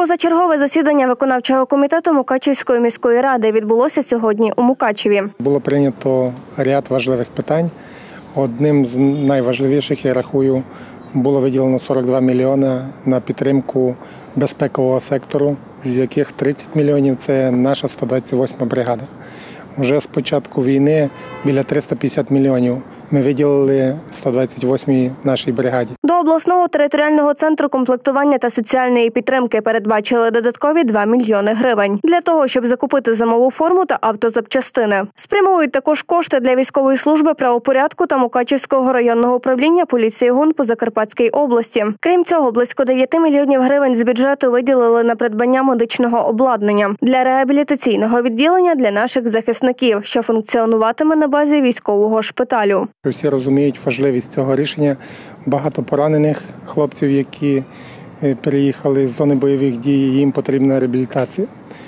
Позачергове засідання виконавчого комітету Мукачівської міської ради відбулося сьогодні у Мукачеві. Було прийнято ряд важливих питань. Одним з найважливіших, я рахую, було виділено 42 мільйони на підтримку безпекового сектору, з яких 30 мільйонів – це наша 128-ма бригада. Вже з початку війни біля 350 мільйонів ми виділили 128-й нашій бригаді. До обласного територіального центру комплектування та соціальної підтримки передбачили додаткові 2 мільйони гривень для того, щоб закупити зимову форму та автозапчастини. Спрямують також кошти для військової служби правопорядку та Мукачівського районного управління поліції ГУН по Закарпатській області. Крім цього, близько 9 мільйонів гривень з бюджету виділили на придбання медичного обладнання для реабілітаційного відділення для наших захисників, що функціонуватиме на базі військового шпиталю. Всі розуміють важливість цього рішення. Багато поранених хлопців, які переїхали з зони бойових дій, їм потрібна реабілітація.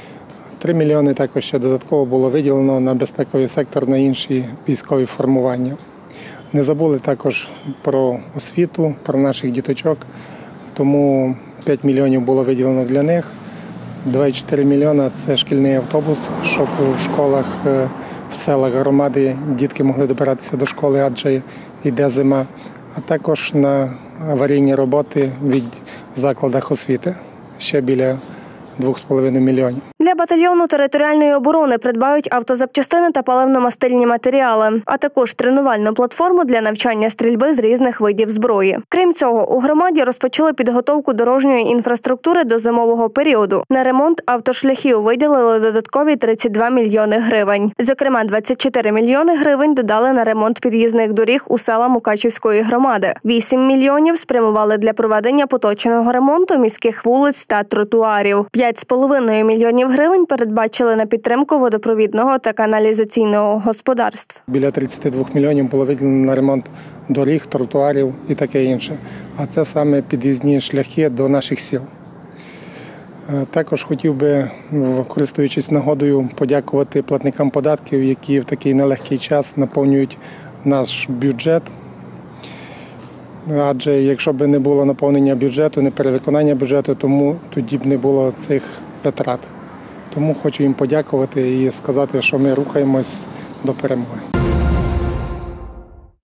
3 мільйони також ще додатково було виділено на безпековий сектор, на інші військові формування. Не забули також про освіту, про наших діточок, тому 5 мільйонів було виділено для них. 24 мільйони – це шкільний автобус, щоб в школах, в селах громади дітки могли добиратися до школи, адже йде зима, а також на аварійні роботи в закладах освіти, ще біля 2,5 мільйонів. Для батальйону територіальної оборони придбають автозапчастини та паливно-мастильні матеріали, а також тренувальну платформу для навчання стрільби з різних видів зброї. Крім цього, у громаді розпочали підготовку дорожньої інфраструктури до зимового періоду. На ремонт автошляхів виділили додаткові 32 мільйони гривень. Зокрема, 24 мільйони гривень додали на ремонт під'їзних доріг у села Мукачівської громади. 8 мільйонів спрямували для проведення поточного ремонту міських вулиць та тротуарів. 5,5 мільйонів гривень передбачили на підтримку водопровідного та каналізаційного господарств. Біля 32 мільйонів було виділено на ремонт доріг, тротуарів і таке інше. А це саме під'їзні шляхи до наших сіл. Також хотів би, користуючись нагодою, подякувати платникам податків, які в такий нелегкий час наповнюють наш бюджет. Адже якщо б не було наповнення бюджету, не перевиконання бюджету, тому тоді б не було цих витрат. Тому хочу їм подякувати і сказати, що ми рухаємось до перемоги.